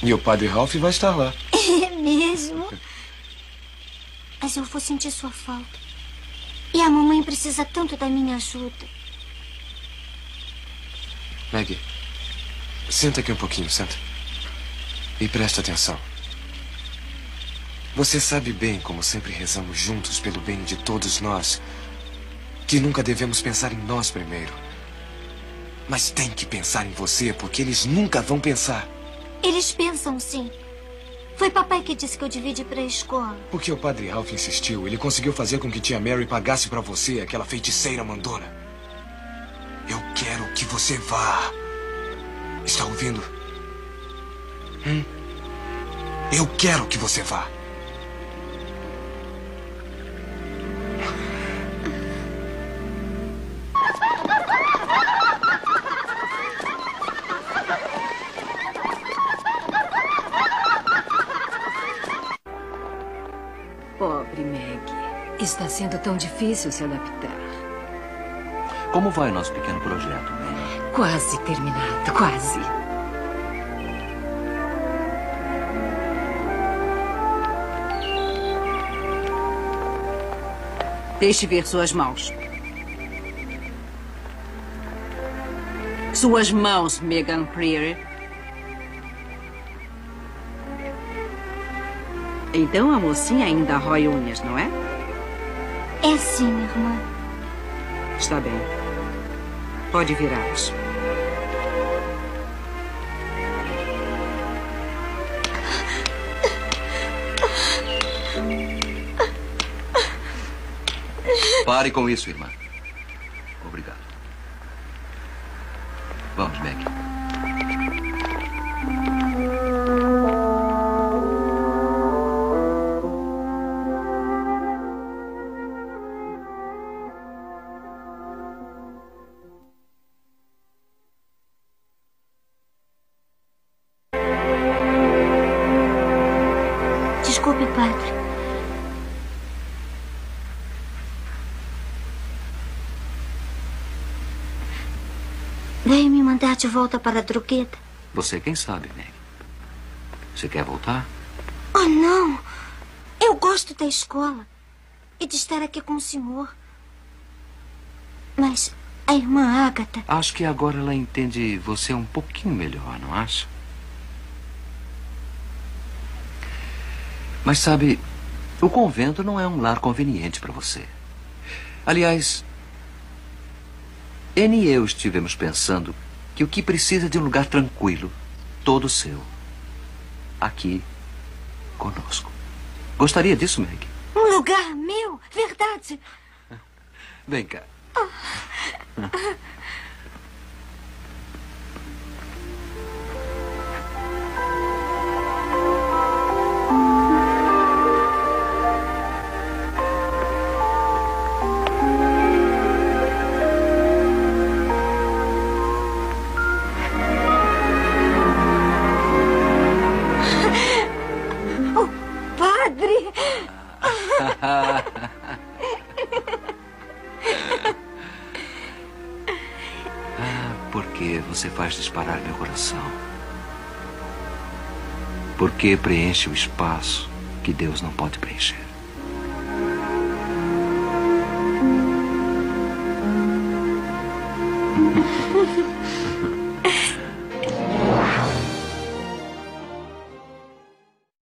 E o padre Ralph vai estar lá. É mesmo? Mas eu vou sentir sua falta. E a mamãe precisa tanto da minha ajuda. Maggie, senta aqui um pouquinho, senta. E presta atenção. Você sabe bem, como sempre rezamos juntos pelo bem de todos nós, que nunca devemos pensar em nós primeiro. Mas tem que pensar em você, porque eles nunca vão pensar. Eles pensam, sim. Foi papai que disse que eu devia ir para a escola. Porque o padre Ralph insistiu. Ele conseguiu fazer com que tia Mary pagasse para você, aquela feiticeira mandona. Eu quero que você vá. Está ouvindo? Eu quero que você vá. Pobre Maggie. Está sendo tão difícil se adaptar. Como vai o nosso pequeno projeto, Maggie? Quase terminado, quase. Deixe ver suas mãos. Suas mãos, Megan Prairie. Então a mocinha ainda rói unhas, não é? É sim, irmã. Está bem. Pode virá-las. Pare com isso, irmã. Obrigado. Vamos, Maggie. Desculpe, padre. Veio me mandar de volta para a drogueta. Você quem sabe, Maggie. Você quer voltar? Oh, não. Eu gosto da escola e de estar aqui com o senhor. Mas a irmã Agatha... Acho que agora ela entende você um pouquinho melhor, não acha? Mas sabe, o convento não é um lar conveniente para você. Aliás, Anne e eu estivemos pensando que o que precisa de um lugar tranquilo, todo seu. Aqui, conosco. Gostaria disso, Maggie? Um lugar meu? Verdade. Vem cá. Padre! Por que você faz disparar meu coração? Por que preenche o espaço que Deus não pode preencher?